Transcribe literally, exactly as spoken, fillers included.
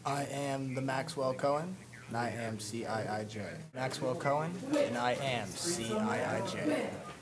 I am the Maxwell Cohen, and I am C I I J. Maxwell Cohen, and I am C I I J.